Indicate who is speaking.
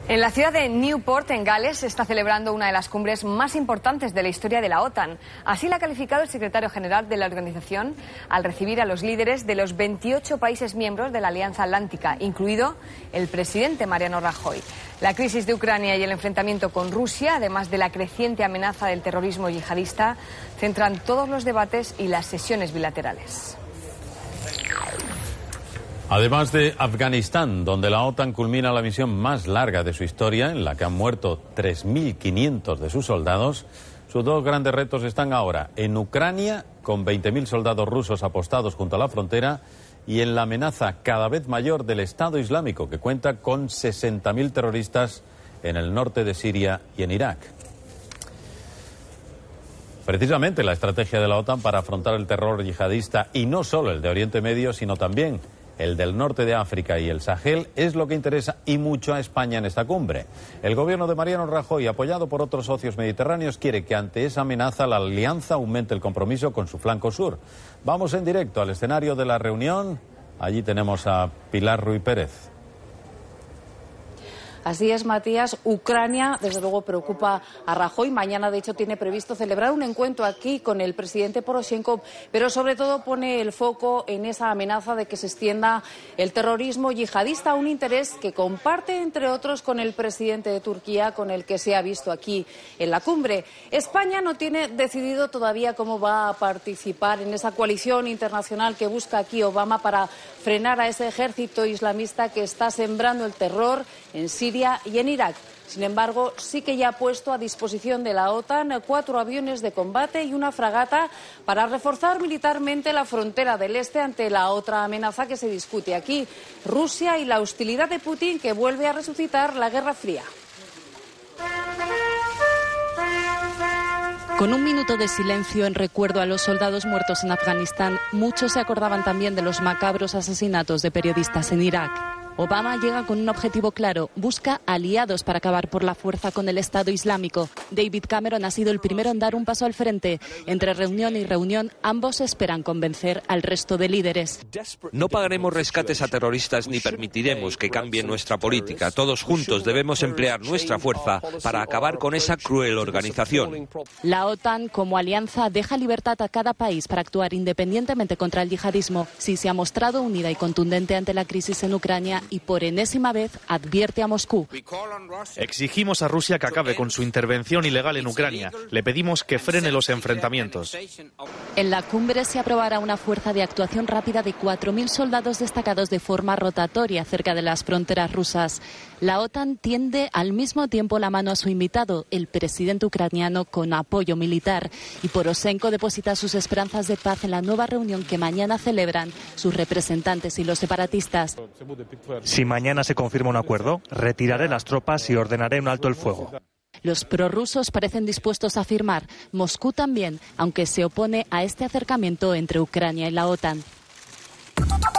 Speaker 1: En la ciudad de Newport, en Gales, se está celebrando una de las cumbres más importantes de la historia de la OTAN. Así la ha calificado el secretario general de la organización al recibir a los líderes de los 28 países miembros de la Alianza Atlántica, incluido el presidente Mariano Rajoy. La crisis de Ucrania y el enfrentamiento con Rusia, además de la creciente amenaza del terrorismo yihadista, centran todos los debates y las sesiones bilaterales.
Speaker 2: Además de Afganistán, donde la OTAN culmina la misión más larga de su historia, en la que han muerto 3.500 de sus soldados, sus dos grandes retos están ahora en Ucrania, con 20.000 soldados rusos apostados junto a la frontera, y en la amenaza cada vez mayor del Estado Islámico, que cuenta con 60.000 terroristas en el norte de Siria y en Irak. Precisamente la estrategia de la OTAN para afrontar el terror yihadista, y no solo el de Oriente Medio, sino también el del norte de África y el Sahel, es lo que interesa y mucho a España en esta cumbre. El gobierno de Mariano Rajoy, apoyado por otros socios mediterráneos, quiere que ante esa amenaza la alianza aumente el compromiso con su flanco sur. Vamos en directo al escenario de la reunión. Allí tenemos a Pilar Ruiz Pérez.
Speaker 3: Así es, Matías. Ucrania, desde luego, preocupa a Rajoy. Mañana, de hecho, tiene previsto celebrar un encuentro aquí con el presidente Poroshenko, pero sobre todo pone el foco en esa amenaza de que se extienda el terrorismo yihadista, un interés que comparte, entre otros, con el presidente de Turquía, con el que se ha visto aquí en la cumbre. España no tiene decidido todavía cómo va a participar en esa coalición internacional que busca aquí Obama para frenar a ese ejército islamista que está sembrando el terror en Siria y en Irak. Sin embargo, sí que ya ha puesto a disposición de la OTAN 4 aviones de combate y una fragata para reforzar militarmente la frontera del este ante la otra amenaza que se discute aquí, Rusia y la hostilidad de Putin, que vuelve a resucitar la Guerra Fría.
Speaker 4: Con un minuto de silencio en recuerdo a los soldados muertos en Afganistán, muchos se acordaban también de los macabros asesinatos de periodistas en Irak. Obama llega con un objetivo claro, busca aliados para acabar por la fuerza con el Estado Islámico. David Cameron ha sido el primero en dar un paso al frente. Entre reunión y reunión, ambos esperan convencer al resto de líderes.
Speaker 5: No pagaremos rescates a terroristas ni permitiremos que cambie nuestra política. Todos juntos debemos emplear nuestra fuerza para acabar con esa cruel organización.
Speaker 4: La OTAN, como alianza, deja libertad a cada país para actuar independientemente contra el yihadismo. Sí se ha mostrado unida y contundente ante la crisis en Ucrania y por enésima vez advierte a Moscú.
Speaker 6: Exigimos a Rusia que acabe con su intervención ilegal en Ucrania. Le pedimos que frene los enfrentamientos.
Speaker 4: En la cumbre se aprobará una fuerza de actuación rápida de 4.000 soldados destacados de forma rotatoria cerca de las fronteras rusas. La OTAN tiende al mismo tiempo la mano a su invitado, el presidente ucraniano, con apoyo militar. Y Poroshenko deposita sus esperanzas de paz en la nueva reunión que mañana celebran sus representantes y los separatistas.
Speaker 6: Si mañana se confirma un acuerdo, retiraré las tropas y ordenaré un alto el fuego.
Speaker 4: Los prorrusos parecen dispuestos a firmar. Moscú también, aunque se opone a este acercamiento entre Ucrania y la OTAN.